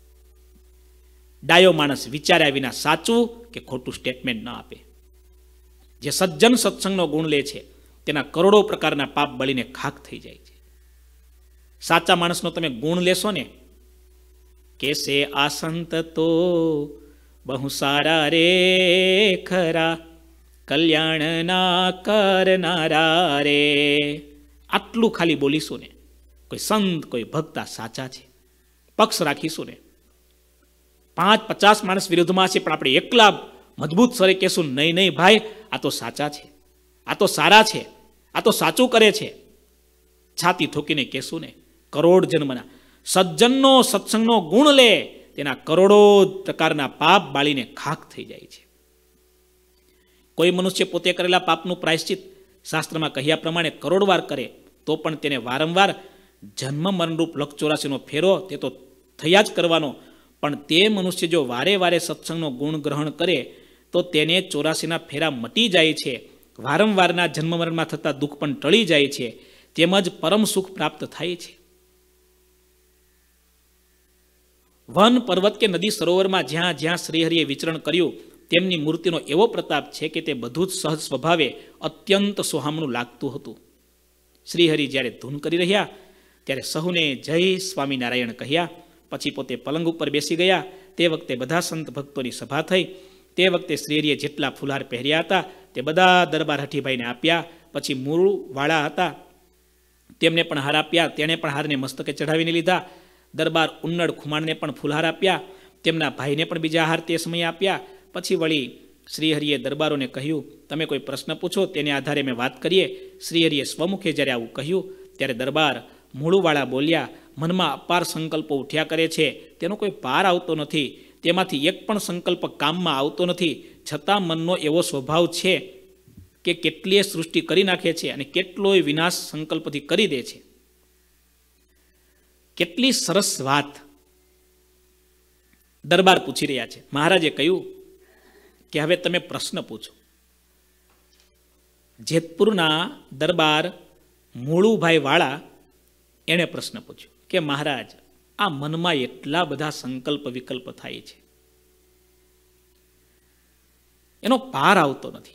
[SPEAKER 1] ડાયો માણસ વિચાર્યા વિના સાચું કે ખોટું સ્ટેટમેન્ટ ન આપે. જે સજ્જન સત્સંગનો ગુણ લે છે તેના કરોડો પ્રકારના પાપ બળીને ખાખ થઈ જાય છે. સાચા માણસનો તમે ગુણ લેશો ને, કેસે આ સંત તો બહુ સારા રે ખરા, કલ્યાણ ના કરનારા રે, આટલું ખાલી બોલીશું ને કોઈ સંત કોઈ ભક્ત સાચા છે, પક્ષ રાખીશું ને. પાંચ પચાસ માણસ વિરુદ્ધમાં છે, પણ આપણે એકલા મજબૂત સ્વરે કહેશું નહીં નહીં ભાઈ, આ તો સાચા છે, આ તો સારા છે, આ તો સાચું કરે છે, છાતી ઠોકીને કહેશું ને. કરોડ જન્મના સજ્જનનો સત્સંગનો ગુણ લે, તેના કરોડો પ્રકારના પાપ બાળીને ખાખ થઈ જાય છે. કોઈ મનુષ્ય પોતે કરેલા પાપનું પ્રાયશ્ચિત શાસ્ત્રમાં કહ્યા પ્રમાણે કરોડવાર કરે તો પણ તેને વારંવાર જન્મ મરણરૂપ લખ ચોરાસીનો ફેરો તે તો થયા જ કરવાનો. પણ તે મનુષ્ય જો વારે વારે સત્સંગનો ગુણ ગ્રહણ કરે તો તેને ચોરાસીના ફેરા મટી જાય છે, વારંવારના જન્મ મરણમાં થતા દુઃખ પણ ટળી જાય છે, તેમજ પરમ સુખ પ્રાપ્ત થાય છે. વન પર્વત કે નદી સરોવરમાં જ્યાં જ્યાં શ્રીહરિએ વિચરણ કર્યું તેમની મૂર્તિનો એવો પ્રતાપ છે કે તે બધું જ સહજ સ્વભાવે અત્યંત સોહામણું લાગતું હતું. શ્રીહરિ જ્યારે ધૂન કરી રહ્યા ત્યારે સહુને જય સ્વામિનારાયણ કહ્યા, પછી પોતે પલંગ ઉપર બેસી ગયા. તે વખતે બધા સંત ભક્તોની સભા થઈ. તે વખતે શ્રીહરિએ જેટલા ફુલહાર પહેર્યા હતા તે બધા દરબાર હઠીભાઈને આપ્યા. પછી મૂળવાળા હતા તેમને પણ હાર આપ્યા, તેણે પણ હારને મસ્તકે ચઢાવીને લીધા. દરબાર ઉન્નડ ખુમાણને પણ ફુલહાર આપ્યા, તેમના ભાઈને પણ બીજા હાર તે સમયે આપ્યા. પછી વળી શ્રીહરિએ દરબારોને કહ્યું, તમે કોઈ પ્રશ્ન પૂછો તેને આધારે મેં વાત કરીએ. શ્રીહરિએ સ્વમુખે જ્યારે આવું કહ્યું ત્યારે દરબાર મૂળવાળા બોલ્યા, મનમાં અપાર સંકલ્પો ઉઠ્યા કરે છે, તેનો કોઈ પાર આવતો નથી, તેમાંથી એક પણ સંકલ્પ કામમાં આવતો નથી, છતાં મનનો એવો સ્વભાવ છે કે કેટલીય સૃષ્ટિ કરી નાખે છે અને કેટલોય વિનાશ સંકલ્પથી કરી દે છે. કેટલી સરસ વાત દરબાર પૂછી રહ્યા છે. મહારાજે કહ્યું કે હવે તમે પ્રશ્ન પૂછો. જેતપુરના દરબાર મૂળુભાઈ વાળા એણે પ્રશ્ન પૂછ્યો કે મહારાજ, આ મનમાં એટલા બધા સંકલ્પ વિકલ્પ થાય છે, એનો પાર આવતો નથી,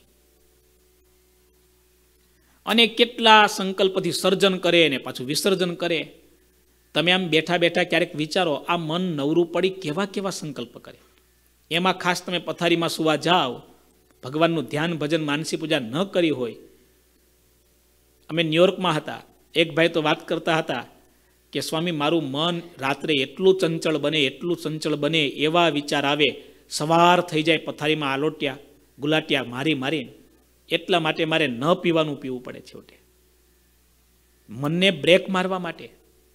[SPEAKER 1] અને કેટલા સંકલ્પથી સર્જન કરે ને પાછું વિસર્જન કરે. તમે આમ બેઠા બેઠા ક્યારેક વિચારો, આ મન નવરું પડી કેવા કેવા સંકલ્પ કરે. એમાં ખાસ તમે પથારીમાં સુવા જાઓ, ભગવાનનું ધ્યાન ભજન માનસી પૂજા ન કરી હોય. અમે ન્યુયોર્કમાં હતા, એક ભાઈ તો વાત કરતા હતા કે સ્વામી મારું મન રાત્રે એટલું ચંચળ બને એટલું ચંચળ બને એવા વિચાર આવે, સવાર થઈ જાય પથારીમાં આલોટ્યા ગુલાટિયા મારી મારી, એટલા માટે મારે ન પીવાનું પીવું પડે છેવટે, મનને બ્રેક મારવા માટે.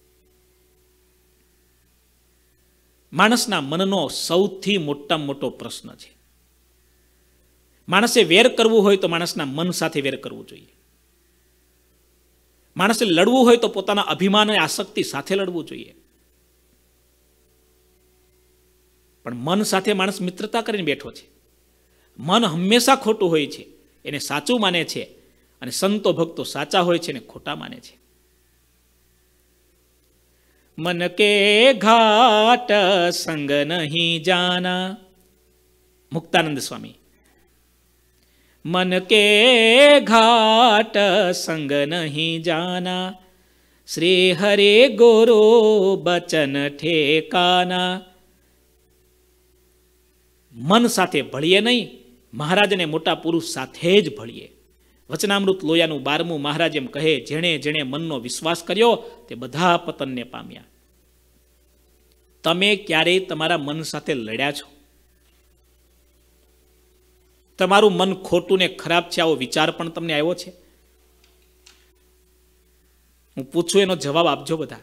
[SPEAKER 1] માણસના મનનો સૌથી મોટામાં મોટો પ્રશ્ન છે. માણસે વેર કરવું હોય તો માણસના મન સાથે વેર કરવું જોઈએ. માણસે લડવું હોય તો પોતાના અભિમાન અને આસક્તિ સાથે લડવું જોઈએ. પણ મન સાથે માણસ મિત્રતા કરીને બેઠો છે. મન હંમેશા ખોટું હોય છે, એને સાચું માને છે, અને સંતો ભક્તો સાચા હોય છે ને ખોટા માને છે. મન કે ઘાટ સંગ નહીં જાના, મુક્તાનંદ સ્વામી. મન કે ઘાટ સંગ નહીં જાના, શ્રી હરે ગુરુ બચન ઠેકાના. મન સાથે ભળીએ નહીં, મહારાજ અને મોટા પુરુષ સાથે જ ભળીએ. વચનામૃત લોયાનું બારમું મહારાજ એમ કહે, જેણે જેણે મનનો વિશ્વાસ કર્યો તે બધા પતનને પામ્યા. તમે ક્યારેય તમારા મન સાથે લડ્યા છો? તમારું મન ખોટું ને ખરાબ છે આવો વિચાર પણ તમને આવ્યો છે? હું પૂછું એનો જવાબ આપજો બધા.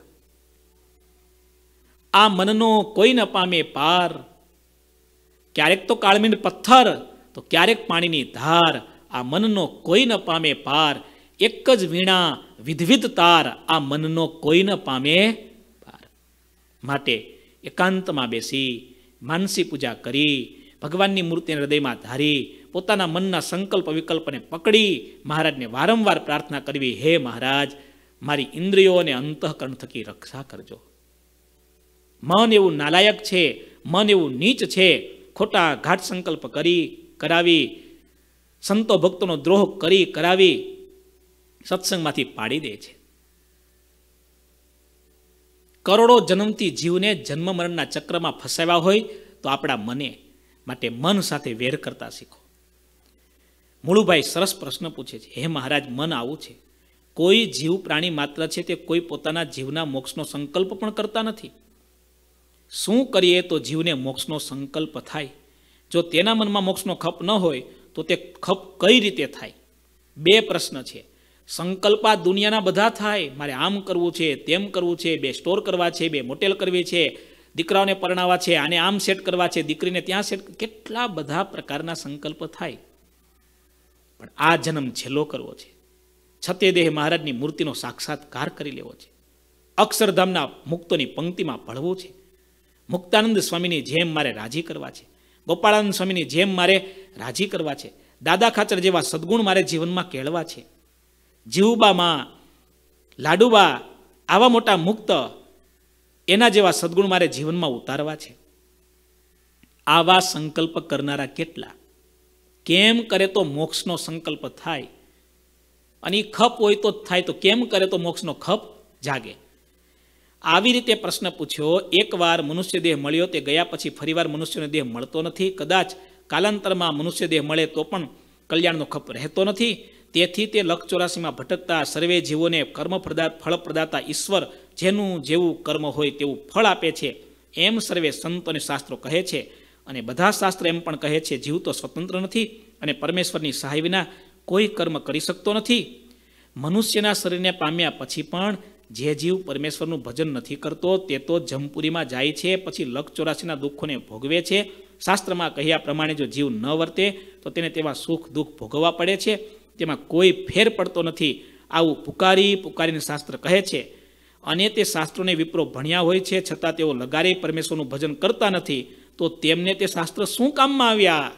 [SPEAKER 1] આ મનનો કોઈ ન પામે પાર, ક્યારેક તો કાળમીંડ પથ્થર તો ક્યારેક પાણીની ધાર. આ મનનો કોઈ ન પામે પાર, એક જ વીણા વિધવિધ તાર. આ મનનો કોઈ ન પામે પાર. માટે એકાંતમાં બેસી માનસી પૂજા કરી, ભગવાનની મૂર્તિને હૃદયમાં ધારી, પોતાના મનના સંકલ્પ વિકલ્પને પકડી મહારાજને વારંવાર પ્રાર્થના કરવી, હે મહારાજ મારી ઇન્દ્રિયો અને અંતઃકરણ થકી રક્ષા કરજો. મન એવું નાલાયક છે, મન એવું નીચ છે, ખોટા ઘાટ સંકલ્પ કરી કરાવી, સંતો ભક્તોનો દ્રોહ કરી કરાવી સત્સંગમાંથી પાડી દે છે. કરોડો જન્મથી જીવને જન્મ મરણના ચક્રમાં ફસાવ્યા હોય તો આપણા મને, માટે મન સાથે વેર કરતા શીખો. મૂળુભાઈ સરસ પ્રશ્ન પૂછે છે, હે મહારાજ મન આવું છે, કોઈ જીવ પ્રાણી માત્ર છે તે કોઈ પોતાના જીવના મોક્ષનો સંકલ્પ પણ કરતા નથી. શું કરીએ તો જીવને મોક્ષનો સંકલ્પ થાય? જો તેના મનમાં મોક્ષનો ખપ ન હોય તો તે ખપ કઈ રીતે થાય? બે પ્રશ્ન છે. સંકલ્પ આ દુનિયાના બધા થાય, મારે આમ કરવું છે, તેમ કરવું છે, બે સ્ટોર કરવા છે, બે મોટેલ કરવી છે, દીકરાઓને પરણાવવા છે, આને આમ સેટ કરવા છે, દીકરીને ત્યાં સેટ, કેટલા બધા પ્રકારના સંકલ્પ થાય. પણ આ જન્મ છેલ્લો કરવો છે. છતેદેહ મહારાજની મૂર્તિનો સાક્ષાત્કાર કરી લેવો છે. અક્ષરધામના મુક્તોની પંક્તિમાં ભળવું છે. મુક્તાનંદ સ્વામીની જેમ મારે રાજી કરવા છે. ગોપાળાનંદ સ્વામીની જેમ મારે રાજી કરવા છે. દાદા ખાચર જેવા સદગુણ મારે જીવનમાં કેળવા છે. જીવબામાં, લાડુબા, આવા મોટા મુક્ત, એના જેવા સદગુણ મારે જીવનમાં ઉતારવા છે. આવા સંકલ્પ કરનારા કેટલા? કેમ કરે તો મોક્ષનો સંકલ્પ થાય? અને ખપ હોય તો જ થાય, તો કેમ કરે તો મોક્ષનો ખપ જાગે? આવી રીતે પ્રશ્ન પૂછ્યો. એકવાર મનુષ્ય દેહ મળ્યો તે ગયા પછી ફરીવાર મનુષ્યનો દેહ મળતો નથી. કદાચ કાલાંતરમાં મનુષ્ય દેહ મળે તો પણ કલ્યાણનો ખપ રહેતો નથી. તેથી તે લખ ચોરાસીમાં ભટકતા સર્વે જીવોને કર્મ ફળ પ્રદાતા ઈશ્વર જેનું જેવું કર્મ હોય તેવું ફળ આપે છે, એમ સર્વે સંતો અને શાસ્ત્રો કહે છે. અને બધા શાસ્ત્રો એમ પણ કહે છે, જીવ તો સ્વતંત્ર નથી અને પરમેશ્વરની સહાય વિના કોઈ કર્મ કરી શકતો નથી. મનુષ્યના શરીરને પામ્યા પછી પણ જે જીવ પરમેશ્વરનું ભજન નથી કરતો તે તો જમપુરીમાં જાય છે, પછી લખ ચોરાસીના દુઃખોને ભોગવે છે. શાસ્ત્રમાં કહ્યા પ્રમાણે જો જીવ ન વર્તે તો તેને તેવા સુખ દુઃખ ભોગવવા પડે છે. તેમાં કોઈ ફેર પડતો નથી. આવું પુકારી પુકારીને શાસ્ત્ર કહે છે. અને તે શાસ્ત્રોને વિપ્રો ભણ્યા હોય છે, છતાં તેઓ લગારે પરમેશ્વરનું ભજન કરતા નથી. તો તેમને તે શાસ્ત્ર શું કામમાં આવ્યા?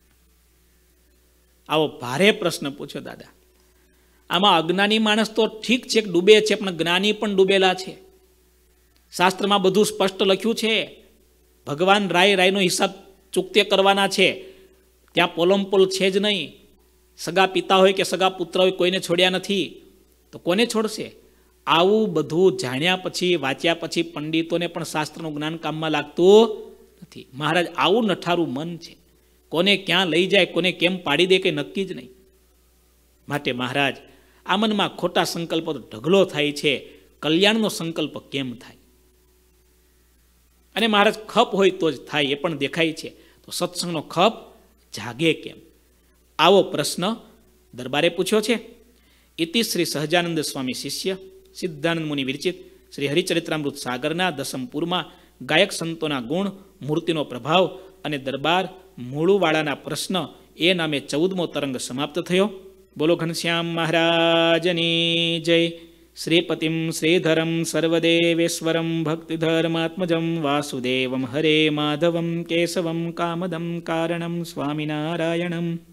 [SPEAKER 1] આવો ભારે પ્રશ્ન પૂછ્યો દાદા. આમાં અજ્ઞાની માણસ તો ઠીક છે કે ડૂબે છે, પણ જ્ઞાની પણ ડૂબેલા છે. શાસ્ત્રમાં બધું સ્પષ્ટ લખ્યું છે. ભગવાન રાય રાયનો હિસાબ ચૂકતે કરવાના છે. ત્યાં પોલમપોલ છે જ નહીં. સગા પિતા હોય કે સગા પુત્ર હોય, કોઈને છોડ્યા નથી. તો કોને છોડશે? આવું બધું જાણ્યા પછી, વાંચ્યા પછી પંડિતોને પણ શાસ્ત્રનું જ્ઞાન કામમાં લાગતું નથી. મહારાજ આવું નઠારું મન છે. કોને ક્યાં લઈ જાય, કોને કેમ પાડી દે કંઈ નક્કી જ નહીં. માટે મહારાજ આ મનમાં ખોટા સંકલ્પો તો ઢગલો થાય છે. કલ્યાણનો સંકલ્પ કેમ થાય? અને મહારાજ ખપ હોય તો જ થાય, એ પણ દેખાય છે. તો સત્સંગનો ખપ જાગે કેમ? આવો પ્રશ્ન દરબારે પૂછ્યો છે. ઇતિ શ્રી સહજાનંદ સ્વામી શિષ્ય સિદ્ધાનંદ મુનિ વિરચિત શ્રી હરિચરિત્રામૃત સાગરના દસમપુરમાં ગાયક સંતોના ગુણ, મૂર્તિનો પ્રભાવ અને દરબાર મૂળુવાળાના પ્રશ્ન એ નામે ચૌદમો તરંગ સમાપ્ત થયો. બોલો ઘનશ્યામ મહારાજની જય. શ્રીપતિમ શ્રીધરમ સર્વદેવેશ્વરમ ભક્તિધર્માત્મજમ વાસુદેવમ હરે માધવમ કેશવમ કામદમ કારણમ સ્વામિનારાયણમ